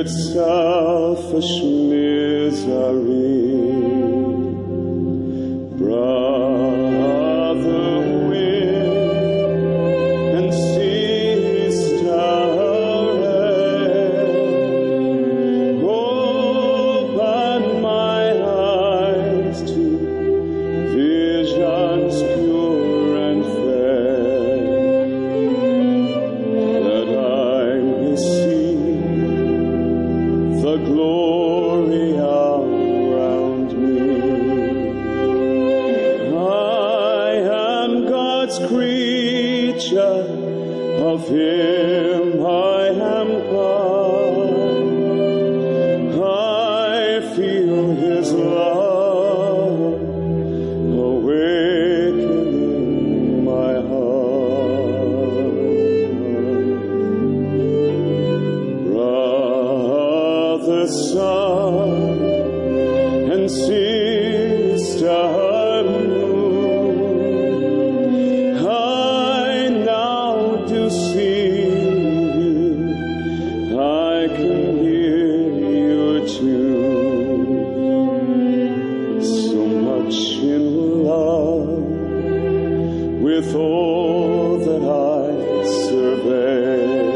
selfish misery. Brother, win and sister, open my eyes to visions pure and fair, that I may see the glory around me. I am God's creature, of Him I am part. I feel His love awakening my heart. Brother, sun, and sister moon, I now do see you. I can hear your tune. So much in love with all that I survey.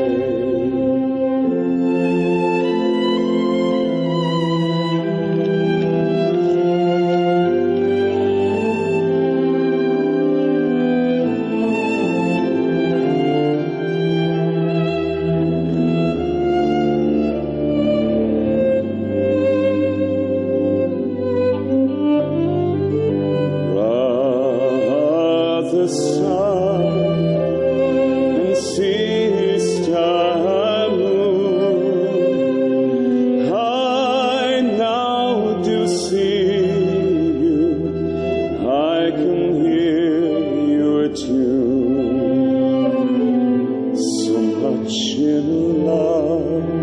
The sun and sister moon, I now do see you. I can hear your tune. So much in love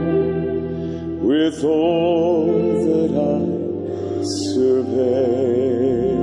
with all that I survey.